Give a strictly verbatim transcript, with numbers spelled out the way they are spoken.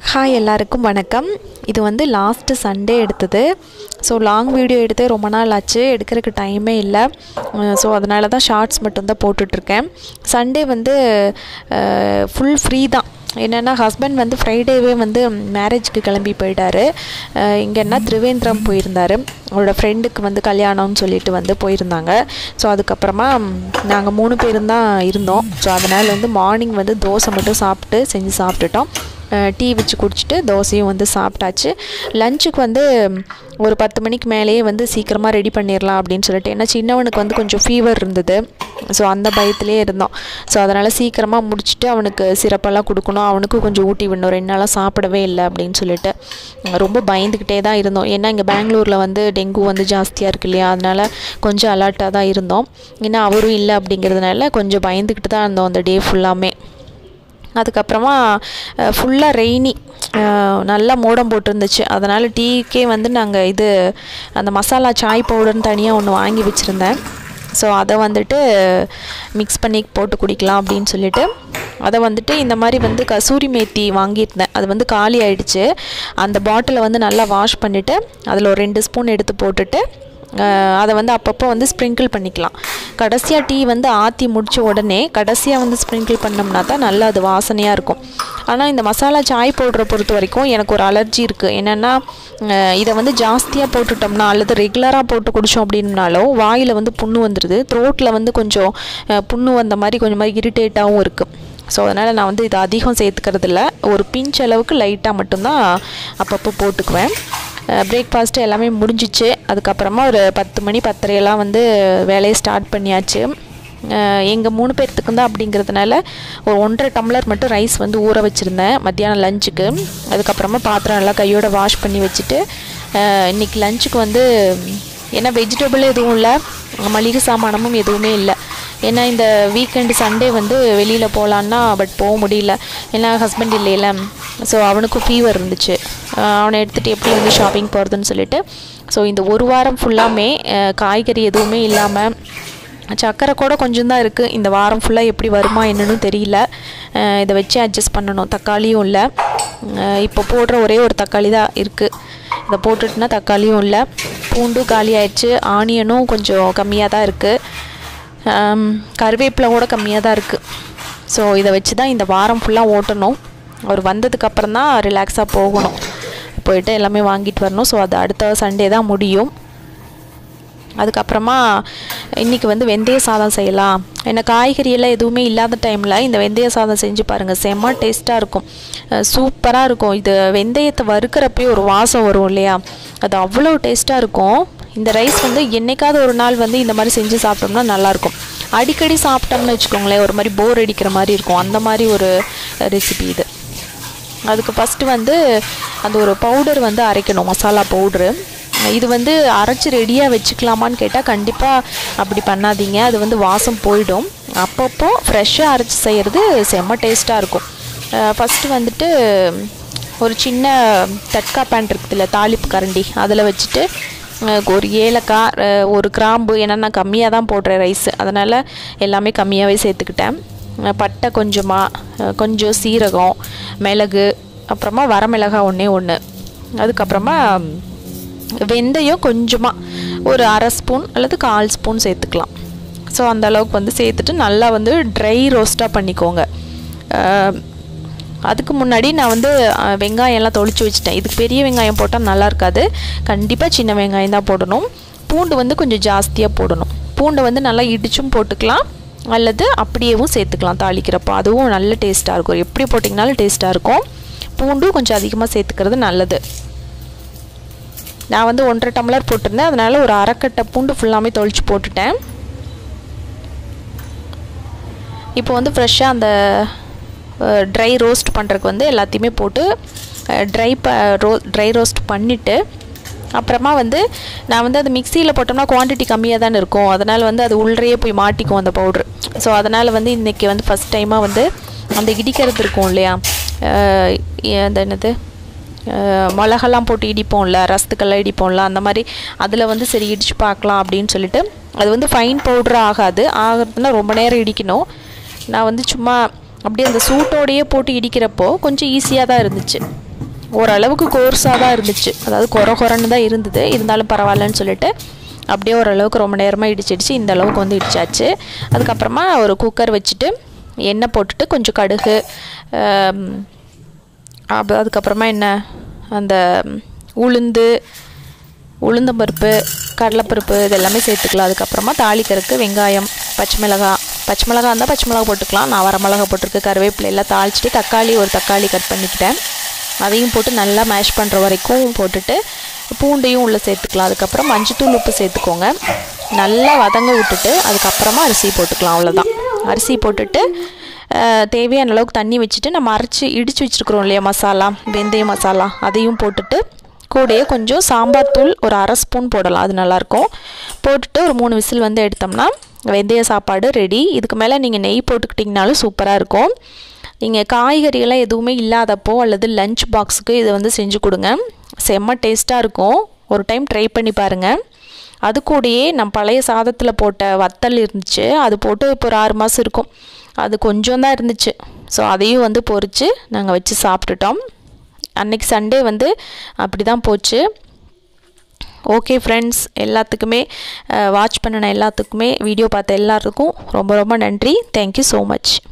Hi எல்லாருக்கும் வணக்கம். இது வந்து லாஸ்ட்டு சண்டே எடுத்தது. ஸோ லாங் வீடியோ எடுத்து ரொம்ப நாள் ஆச்சு, எடுக்கிறதுக்கு டைமே இல்லை. ஸோ அதனால தான் ஷார்ட்ஸ் மட்டும்தான் போட்டுட்ருக்கேன். சண்டே வந்து ஃபுல் ஃப்ரீ தான். என்னென்னா ஹஸ்பண்ட் வந்து ஃப்ரைடேவே வந்து மேரேஜ்க்கு கிளம்பி போயிட்டார். இங்கேன்னா திருவேந்திரம் போயிருந்தார். அவரோட ஃப்ரெண்டுக்கு வந்து கல்யாணம்னு சொல்லிட்டு வந்து போயிருந்தாங்க. ஸோ அதுக்கப்புறமா நாங்கள் மூணு பேரும் தான் இருந்தோம். ஸோ அதனால் வந்து மார்னிங் வந்து தோசை மட்டும் சாப்பிட்டு செஞ்சு சாப்பிட்டுட்டோம். டீ வச்சு குடிச்சிட்டு தோசையும் வந்து சாப்பிட்டாச்சு. லஞ்சுக்கு வந்து ஒரு பத்து மணிக்கு மேலேயே வந்து சீக்கிரமாக ரெடி பண்ணிடலாம் அப்படின்னு சொல்லிட்டு, ஏன்னா சின்னவனுக்கு வந்து கொஞ்சம் ஃபீவர் இருந்தது. ஸோ அந்த பயத்துலேயே இருந்தோம். ஸோ அதனால் சீக்கிரமாக முடிச்சுட்டு அவனுக்கு சிரப்பெல்லாம் கொடுக்கணும், அவனுக்கும் கொஞ்சம் ஊட்டி விடணும். ரெண்டு நாளாக சாப்பிடவே இல்லை அப்படின்னு சொல்லிட்டு ரொம்ப பயந்துக்கிட்டே தான் இருந்தோம். ஏன்னா இங்கே பெங்களூரில் வந்து டெங்கு வந்து ஜாஸ்தியாக இருக்கு இல்லையா, அதனால் கொஞ்சம் அலர்ட்டாக தான் இருந்தோம். ஏன்னா அவரும் இல்லை அப்படிங்கிறதுனால கொஞ்சம் பயந்துக்கிட்டு தான் இருந்தோம் அந்த டே ஃபுல்லாமே. அதுக்கப்புறமா ஃபுல்லாக ரெய்னி, நல்லா மோடம் போட்டிருந்துச்சு. அதனால் டீக்கே வந்து நாங்கள் இது அந்த மசாலா சாய் பவுடர்னு தனியாக ஒன்று வாங்கி வச்சுருந்தேன். ஸோ அதை வந்துட்டு மிக்ஸ் பண்ணி போட்டு குடிக்கலாம் அப்படின்னு சொல்லிட்டு அதை வந்துட்டு இந்த மாதிரி வந்து கசூரி மேத்தி வாங்கியிருந்தேன். அது வந்து காலி ஆகிடுச்சு. அந்த பாட்டிலை வந்து நல்லா வாஷ் பண்ணிவிட்டு அதில் ஒரு ரெண்டு ஸ்பூன் எடுத்து போட்டுட்டு அதை வந்து அப்பப்போ வந்து ஸ்ப்ரிங்கிள் பண்ணிக்கலாம். கடைசியாக டீ வந்து ஆற்றி முடித்த உடனே கடைசியாக வந்து ஸ்ப்ரிங்கிள் பண்ணோம்னா தான் நல்லா அது வாசனையாக இருக்கும். ஆனால் இந்த மசாலா சாய் பவுடரை பொறுத்த வரைக்கும் எனக்கு ஒரு அலர்ஜி இருக்குது. என்னென்னா இதை வந்து ஜாஸ்தியாக போட்டுட்டோம்னா அல்லது ரெகுலராக போட்டு குடித்தோம் அப்படின்னாலும் வாயில் வந்து புண்ணு வந்துடுது. த்ரோட்டில் வந்து கொஞ்சம் புண்ணு வந்த மாதிரி கொஞ்சம் மாதிரி இரிட்டேட்டாகவும் இருக்குது. ஸோ அதனால் நான் வந்து இதை அதிகம் சேர்த்துக்கிறது இல்லை. ஒரு பிஞ்ச் அளவுக்கு லைட்டாக மட்டும்தான் அப்பப்போ போட்டுக்குவேன். பிரேக்ஃபாஸ்ட்டு எல்லாமே முடிஞ்சிச்சு. அதுக்கப்புறமா ஒரு பத்து மணி பத்தரையெல்லாம் வந்து வேலையை ஸ்டார்ட் பண்ணியாச்சு. எங்கள் மூணு பேர்த்துக்கும் தான் அப்படிங்கிறதுனால ஒரு ஒன்றரை டம்ளர் மட்டும் ரைஸ் வந்து ஊற வச்சுருந்தேன் மத்தியானம் லஞ்சுக்கு. அதுக்கப்புறமா பாத்திரம் எல்லாம் கையோடு வாஷ் பண்ணி வச்சுட்டு இன்றைக்கி லஞ்சுக்கு வந்து ஏன்னா வெஜிடபிள் எதுவும் இல்லை, மளிகை சாமானமும் எதுவுமே இல்லை. ஏன்னா இந்த வீக்கெண்டு சண்டே வந்து வெளியில் போகலான்னா பட் போக முடியல, ஏன்னா ஹஸ்பண்ட் இல்லையில. ஸோ அவனுக்கும் ஃபீவர் இருந்துச்சு. அவனை எடுத்துகிட்டு எப்படி வந்து ஷாப்பிங் போகிறதுன்னு சொல்லிட்டு ஸோ இந்த ஒரு வாரம் ஃபுல்லாமே காய்கறி எதுவுமே இல்லாமல், சக்கரை கூட கொஞ்சம் தான் இருக்குது. இந்த வாரம் ஃபுல்லாக எப்படி வருமா என்னன்னு தெரியல. இதை வச்சு அட்ஜஸ்ட் பண்ணணும். தக்காளியும் இல்லை, இப்போ போடுற ஒரே ஒரு தக்காளி தான் இருக்குது. இதை போட்டுட்டுனா தக்காளியும் இல்லை, பூண்டும் காலி ஆயிடுச்சு, ஆனியனும் கொஞ்சம் கம்மியாக தான் இருக்குது, கருவேப்பிலை கூட கம்மியாக தான் இருக்குது. ஸோ இதை வச்சு தான் இந்த வாரம் ஃபுல்லாக ஓட்டணும். அவர் வந்ததுக்கப்புறம் தான் ரிலாக்ஸாக போகணும், போயிட்டு எல்லாமே வாங்கிட்டு வரணும். ஸோ அது அடுத்த சண்டே தான் முடியும். அதுக்கப்புறமா இன்றைக்கி வந்து வெந்தய சாதம் செய்யலாம். ஏன்னா காய்கறியெல்லாம் எதுவுமே இல்லாத டைமில் இந்த வெந்தய சாதம் செஞ்சு பாருங்கள், செம்ம டேஸ்ட்டாக இருக்கும், சூப்பராக இருக்கும். இது வெந்தயத்தை வறுக்கிறப்பே ஒரு வாசம் வரும் இல்லையா, அது அவ்வளோ டேஸ்ட்டாக இருக்கும். இந்த ரைஸ் வந்து என்றைக்காவது ஒரு நாள் வந்து இந்த மாதிரி செஞ்சு சாப்பிட்டோம்னா நல்லாயிருக்கும். அடிக்கடி சாப்பிட்டோம்னு வச்சுக்கோங்களேன் ஒரு மாதிரி போர் அடிக்கிற மாதிரி இருக்கும். அந்த மாதிரி ஒரு ரெசிபி இது. அதுக்கு ஃபஸ்ட்டு வந்து அந்த ஒரு பவுடர் வந்து அரைக்கணும், மசாலா பவுட்ரு. இது வந்து அரைச்சி ரெடியாக வச்சுக்கலாமான்னு கேட்டால் கண்டிப்பாக அப்படி பண்ணாதீங்க, அது வந்து வாசம் போயிடும். அப்பப்போ ஃப்ரெஷ்ஷாக அரைச்சி செய்கிறது செம்ம டேஸ்ட்டாக இருக்கும். ஃபஸ்ட்டு வந்துட்டு ஒரு சின்ன தட்கா பேன் இருக்குதுல்ல, தாளிப்பு கரண்டி, அதில் வச்சுட்டு ஒரு ஏலக்காய் ஒரு கிராம்பு, ஏன்னா நான் கம்மியாக தான் போடுறேன் ரைஸ், அதனால் எல்லாமே கம்மியாகவே சேர்த்துக்கிட்டேன். பட்டை கொஞ்சமாக, கொஞ்சம் சீரகம், மிளகு, அப்புறமா வரமிளகாய் ஒன்றே ஒன்று, அதுக்கப்புறமா வெந்தயம் கொஞ்சமாக ஒரு அரை ஸ்பூன் அல்லது கால் ஸ்பூன் சேர்த்துக்கலாம். ஸோ அந்த அளவுக்கு வந்து சேர்த்துட்டு நல்லா வந்து ட்ரை ரோஸ்ட்டாக பண்ணிக்கோங்க. அதுக்கு முன்னாடி நான் வந்து வெங்காயம்லாம் தொளிச்சு வச்சுட்டேன். இதுக்கு பெரிய வெங்காயம் போட்டால் நல்லா இருக்காது, கண்டிப்பாக சின்ன வெங்காயம் தான் போடணும். பூண்டு வந்து கொஞ்சம் ஜாஸ்தியாக போடணும். பூண்டை வந்து நல்லா இடிச்சும் போட்டுக்கலாம் அல்லது அப்படியேவும் சேர்த்துக்கலாம் தாளிக்கிறப்போ, அதுவும் நல்ல டேஸ்ட்டாக இருக்கும். எப்படி போட்டிங்கனாலும் டேஸ்ட்டாக இருக்கும். பூண்டும் கொஞ்சம் அதிகமாக சேர்த்துக்கிறது நல்லது. நான் வந்து ஒன்றரை டம்ளர் போட்டிருந்தேன், அதனால் ஒரு அரைக்கட்டை பூண்டு ஃபுல்லாமே தொளிச்சு போட்டுட்டேன். இப்போ வந்து ஃப்ரெஷ்ஷாக அந்த ட்ரை ரோஸ்ட் பண்ணுறதுக்கு வந்து எல்லாத்தையுமே போட்டு ட்ரை ப ரோ ட்ரை ரோஸ்ட் பண்ணிவிட்டு அப்புறமா வந்து நான் வந்து அது மிக்சியில் போட்டோம்னா குவான்டிட்டி கம்மியாக தானே இருக்கும், அதனால் வந்து அது உள்ளறையே போய் மாட்டிக்கும் அந்த பவுட்ரு. ஸோ அதனால் வந்து இன்றைக்கி வந்து ஃபஸ்ட் டைமாக வந்து அந்த இடிக்கிறது இருக்கும் இல்லையா, அந்த என்னது மிளகெல்லாம் போட்டு இடிப்போம்ல, ரசத்துக்கெல்லாம் இடிப்போம்ல, அந்த மாதிரி அதில் வந்து சரி இடித்து பார்க்கலாம் அப்படின்னு சொல்லிட்டு. அது வந்து ஃபைன் பவுட்ரு ஆகாது, ஆகிறதுனா ரொம்ப நேரம் இடிக்கணும். நான் வந்து சும்மா அப்படியே அந்த சூட்டோடையே போட்டு இடிக்கிறப்போ கொஞ்சம் ஈஸியாக தான் இருந்துச்சு. ஓரளவுக்கு கோர்ஸாக தான் இருந்துச்சு, அதாவது கொர கொரன்னு தான் இருந்தது, இருந்தாலும் பரவாயில்லன்னு சொல்லிட்டு அப்படியே ஓரளவுக்கு ரொம்ப நேரமாக இடிச்சிடுச்சு. இந்த அளவுக்கு வந்து இடிச்சாச்சு. அதுக்கப்புறமா ஒரு குக்கர் வச்சுட்டு எண்ணெய் போட்டுட்டு கொஞ்சம் கடுகு, அதுக்கப்புறமா என்ன அந்த உளுந்து உளுந்தம்பருப்பு கடலைப்பருப்பு இதெல்லாமே சேர்த்துக்கலாம். அதுக்கப்புறமா தாளிக்கிறதுக்கு வெங்காயம், பச்சை மிளகாய் பச்சை மிளகா இருந்தால் பச்சை மிளகா போட்டுக்கலாம், நான் வர மிளகா போட்டிருக்கு, கருவேப்பிலை எல்லாம் தாளிச்சிட்டு தக்காளி ஒரு தக்காளி கட் பண்ணிக்கிட்டேன், அதையும் போட்டு நல்லா மேஷ் பண்ணுற வரைக்கும் போட்டுட்டு பூண்டையும் உள்ளே சேர்த்துக்கலாம். அதுக்கப்புறம் மஞ்சத்தூள் உப்பு சேர்த்துக்கோங்க, நல்லா வதங்க விட்டுட்டு அதுக்கப்புறமா அரிசி போட்டுக்கலாம். அவ்வளோதான். அரிசி போட்டுட்டு தேவையான அளவுக்கு தண்ணி வச்சுட்டு நம்ம அரைச்சி இடித்து வச்சுருக்குறோம் இல்லையா மசாலா, வெந்தய மசாலா, அதையும் போட்டுட்டு கூடயே கொஞ்சம் சாம்பார் தூள் ஒரு அரை ஸ்பூன் போடலாம், அது நல்லாயிருக்கும். போட்டுட்டு ஒரு மூணு விசில் வந்து எடுத்தோம்னா வெந்தய சாப்பாடு ரெடி. இதுக்கு மேலே நீங்கள் நெய் போட்டுக்கிட்டிங்கனாலும் சூப்பராக இருக்கும். நீங்கள் காய்கறிகள்லாம் எதுவுமே இல்லாதப்போ அல்லது லஞ்ச் பாக்ஸுக்கு இதை வந்து செஞ்சு கொடுங்க, செம்ம டேஸ்ட்டாக இருக்கும். ஒரு டைம் ட்ரை பண்ணி பாருங்கள். அது கூடயே நான் பழைய சாதத்தில் போட்ட வத்தல் இருந்துச்சு, அது போட்டு இப்போ ஒரு ஆறு மாதம் இருக்கும், அது கொஞ்சம் தான் இருந்துச்சு. ஸோ அதையும் வந்து பொரித்து நாங்கள் வச்சு சாப்பிட்டுட்டோம். அன்றைக்கி சண்டே வந்து அப்படி தான் போச்சு. ஓகே ஃப்ரெண்ட்ஸ், எல்லாத்துக்குமே வாட்ச் பண்ணின எல்லாத்துக்குமே வீடியோ பார்த்த எல்லாத்துக்கும் ரொம்ப ரொம்ப நன்றி. Thank you so much.